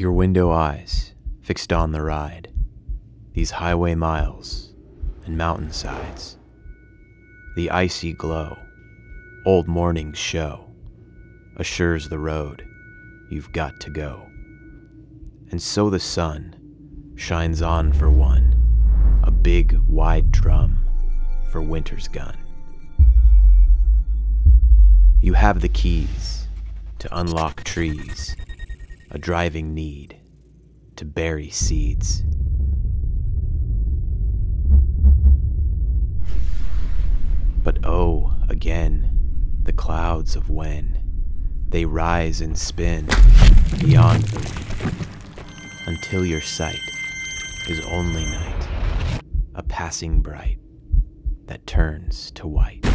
Your window eyes fixed on the ride, these highway miles and mountainsides, the icy glow, old morning's show, assures the road you've got to go. And so the sun shines on for one, a big wide drum for winter's gun. You have the keys to unlock trees, a driving need to bury seeds. But oh, again, the clouds of when they rise and spin beyond belief, until your sight is only night, a passing bright that turns to white.